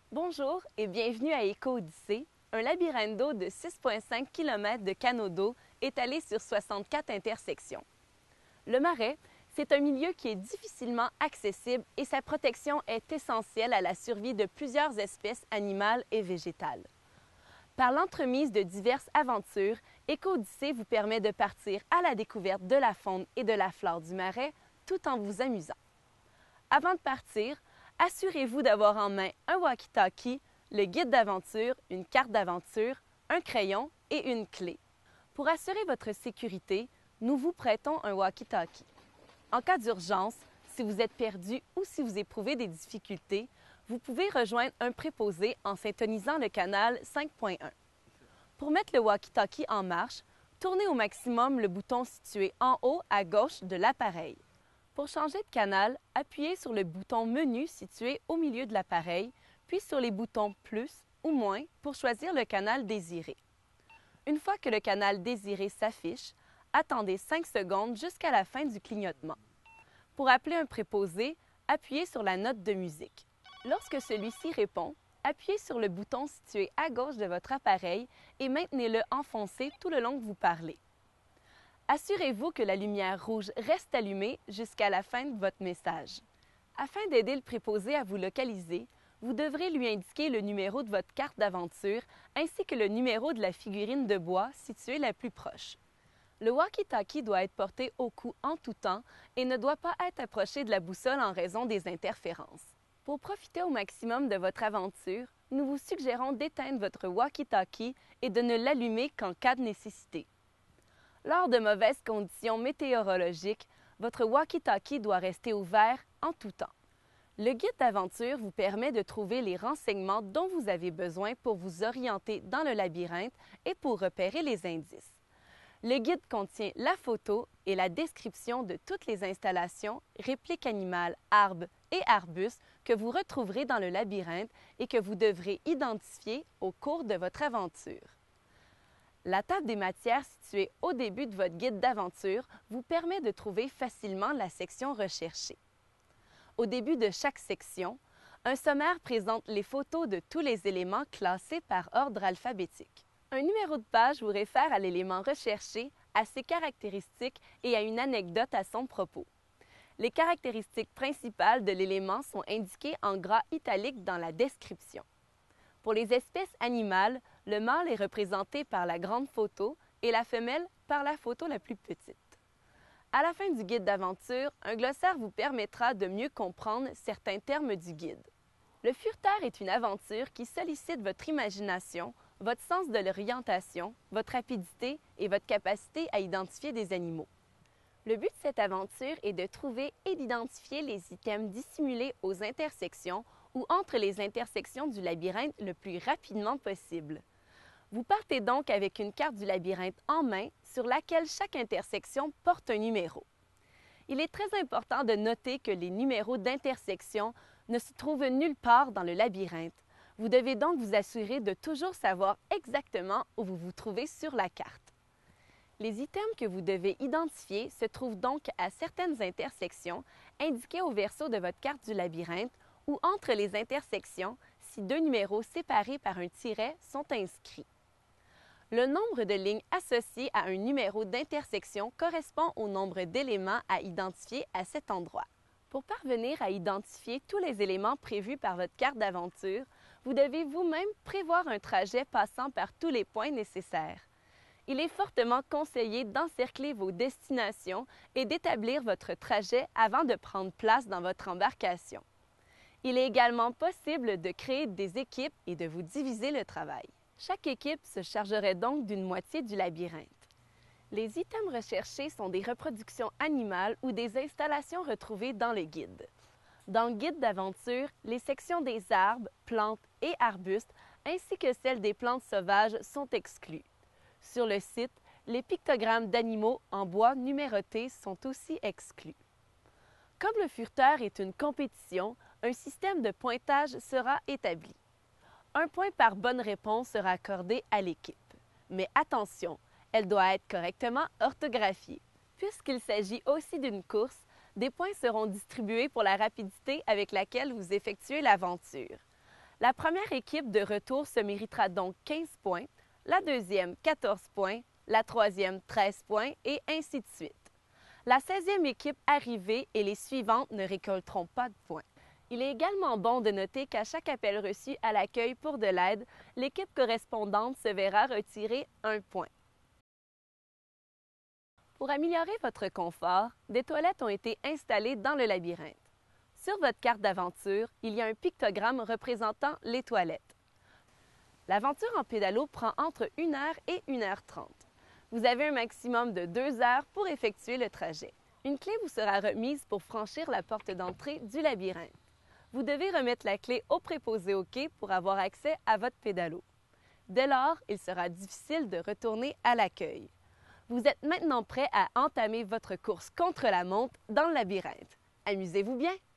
Bonjour et bienvenue à Éco-Odyssée, un labyrinthe d'eau de 6,5 km de canaux d'eau étalés sur 64 intersections. Le marais, c'est un milieu qui est difficilement accessible et sa protection est essentielle à la survie de plusieurs espèces animales et végétales. Par l'entremise de diverses aventures, Éco-Odyssée vous permet de partir à la découverte de la faune et de la flore du marais tout en vous amusant. Avant de partir, assurez-vous d'avoir en main un walkie-talkie, le guide d'aventure, une carte d'aventure, un crayon et une clé. Pour assurer votre sécurité, nous vous prêtons un walkie-talkie. En cas d'urgence, si vous êtes perdu ou si vous éprouvez des difficultés, vous pouvez rejoindre un préposé en syntonisant le canal 5.1. Pour mettre le walkie-talkie en marche, tournez au maximum le bouton situé en haut à gauche de l'appareil. Pour changer de canal, appuyez sur le bouton Menu situé au milieu de l'appareil, puis sur les boutons Plus ou Moins pour choisir le canal désiré. Une fois que le canal désiré s'affiche, attendez 5 secondes jusqu'à la fin du clignotement. Pour appeler un préposé, appuyez sur la note de musique. Lorsque celui-ci répond, appuyez sur le bouton situé à gauche de votre appareil et maintenez-le enfoncé tout le long que vous parlez. Assurez-vous que la lumière rouge reste allumée jusqu'à la fin de votre message. Afin d'aider le préposé à vous localiser, vous devrez lui indiquer le numéro de votre carte d'aventure ainsi que le numéro de la figurine de bois située la plus proche. Le walkie-talkie doit être porté au cou en tout temps et ne doit pas être approché de la boussole en raison des interférences. Pour profiter au maximum de votre aventure, nous vous suggérons d'éteindre votre walkie-talkie et de ne l'allumer qu'en cas de nécessité. Lors de mauvaises conditions météorologiques, votre walkie-talkie doit rester ouvert en tout temps. Le guide d'aventure vous permet de trouver les renseignements dont vous avez besoin pour vous orienter dans le labyrinthe et pour repérer les indices. Le guide contient la photo et la description de toutes les installations, répliques animales, arbres et arbustes que vous retrouverez dans le labyrinthe et que vous devrez identifier au cours de votre aventure. La table des matières située au début de votre guide d'aventure vous permet de trouver facilement la section recherchée. Au début de chaque section, un sommaire présente les photos de tous les éléments classés par ordre alphabétique. Un numéro de page vous réfère à l'élément recherché, à ses caractéristiques et à une anecdote à son propos. Les caractéristiques principales de l'élément sont indiquées en gras italique dans la description. Pour les espèces animales, le mâle est représenté par la grande photo et la femelle par la photo la plus petite. À la fin du guide d'aventure, un glossaire vous permettra de mieux comprendre certains termes du guide. Le Furteur est une aventure qui sollicite votre imagination, votre sens de l'orientation, votre rapidité et votre capacité à identifier des animaux. Le but de cette aventure est de trouver et d'identifier les items dissimulés aux intersections ou entre les intersections du labyrinthe le plus rapidement possible. Vous partez donc avec une carte du labyrinthe en main sur laquelle chaque intersection porte un numéro. Il est très important de noter que les numéros d'intersection ne se trouvent nulle part dans le labyrinthe. Vous devez donc vous assurer de toujours savoir exactement où vous vous trouvez sur la carte. Les items que vous devez identifier se trouvent donc à certaines intersections indiquées au verso de votre carte du labyrinthe ou entre les intersections si deux numéros séparés par un tiret sont inscrits. Le nombre de lignes associées à un numéro d'intersection correspond au nombre d'éléments à identifier à cet endroit. Pour parvenir à identifier tous les éléments prévus par votre carte d'aventure, vous devez vous-même prévoir un trajet passant par tous les points nécessaires. Il est fortement conseillé d'encercler vos destinations et d'établir votre trajet avant de prendre place dans votre embarcation. Il est également possible de créer des équipes et de vous diviser le travail. Chaque équipe se chargerait donc d'une moitié du labyrinthe. Les items recherchés sont des reproductions animales ou des installations retrouvées dans le guide. Dans le guide d'aventure, les sections des arbres, plantes et arbustes, ainsi que celles des plantes sauvages, sont exclues. Sur le site, les pictogrammes d'animaux en bois numérotés sont aussi exclus. Comme le Furteur est une compétition, un système de pointage sera établi. Un point par bonne réponse sera accordé à l'équipe. Mais attention, elle doit être correctement orthographiée. Puisqu'il s'agit aussi d'une course, des points seront distribués pour la rapidité avec laquelle vous effectuez l'aventure. La première équipe de retour se méritera donc 15 points, la deuxième 14 points, la troisième 13 points et ainsi de suite. La 16e équipe arrivée et les suivantes ne récolteront pas de points. Il est également bon de noter qu'à chaque appel reçu à l'accueil pour de l'aide, l'équipe correspondante se verra retirer 1 point. Pour améliorer votre confort, des toilettes ont été installées dans le labyrinthe. Sur votre carte d'aventure, il y a un pictogramme représentant les toilettes. L'aventure en pédalo prend entre 1 heure et 1 heure 30. Vous avez un maximum de 2 heures pour effectuer le trajet. Une clé vous sera remise pour franchir la porte d'entrée du labyrinthe. Vous devez remettre la clé au préposé au quai pour avoir accès à votre pédalo. Dès lors, il sera difficile de retourner à l'accueil. Vous êtes maintenant prêt à entamer votre course contre la montre dans le labyrinthe. Amusez-vous bien!